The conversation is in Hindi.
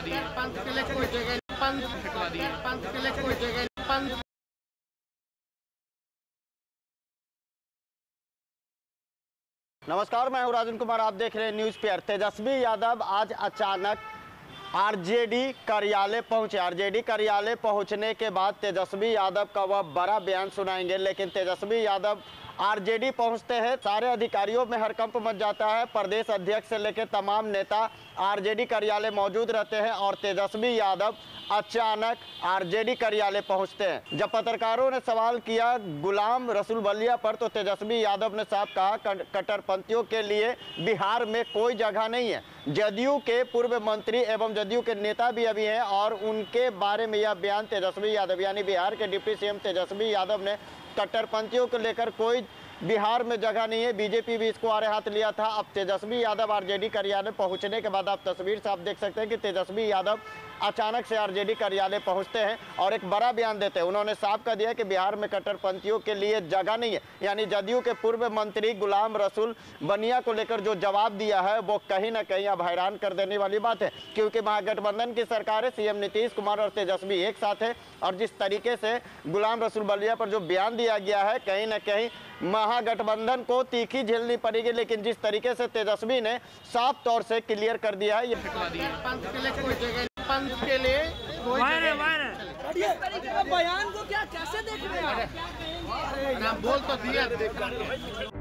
दिए, पंथ के लिए कोई जगह, पंथ हटवा दिए, पंथ के लिए कोई जगह, पंथ। नमस्कार, मैं हूं राजन कुमार, आप देख रहे हैं न्यूज़ पेयर। तेजस्वी यादव आज अचानक आरजेडी कार्यालय पहुंचे। आरजेडी कार्यालय पहुंचने के बाद तेजस्वी यादव का वह बड़ा बयान सुनाएंगे। लेकिन तेजस्वी यादव आरजेडी पहुंचते हैं, सारे अधिकारियों में हड़कंप मच जाता है। प्रदेश अध्यक्ष से लेकर तमाम नेता आरजेडी कार्यालय मौजूद रहते हैं और तेजस्वी यादव अचानक आरजेडी कार्यालय पहुंचते हैं। जब पत्रकारों ने सवाल किया गुलाम रसूल बलिया पर, तो तेजस्वी यादव ने साफ कहा कट्टरपंथियों के लिए बिहार में कोई जगह नहीं है। जदयू के पूर्व मंत्री एवं जदयू के नेता भी अभी हैं और उनके बारे में यह बयान तेजस्वी यादव यानी बिहार के डिप्टी सीएम तेजस्वी यादव ने कट्टरपंथियों को लेकर कोई बिहार में जगह नहीं है। बीजेपी भी इसको आड़े हाथ लिया था। अब तेजस्वी यादव आरजेडी कार्यालय पहुंचने के बाद आप तस्वीर से आप देख सकते हैं कि तेजस्वी यादव अचानक से आरजेडी कार्यालय पहुंचते हैं और एक बड़ा बयान देते हैं। उन्होंने साफ कर दिया कि बिहार में कट्टरपंथियों के लिए जगह नहीं है। यानी जदयू के पूर्व मंत्री गुलाम रसूल बनिया को लेकर जो जवाब दिया है वो कहीं ना कहीं अब हैरान कर देने वाली बात है, क्योंकि महागठबंधन की सरकार है, सीएम नीतीश कुमार और तेजस्वी एक साथ है। और जिस तरीके से गुलाम रसूल बलिया पर जो बयान दिया गया है, कहीं ना कहीं महागठबंधन को तीखी झेलनी पड़ेगी। लेकिन जिस तरीके से तेजस्वी ने साफ तौर से क्लियर कर दिया है, ये पंथ के लिए कोई जगह, पंथ के लिए कोई बयान को क्या कैसे देख रहे हैं आप? बोल तो दिया।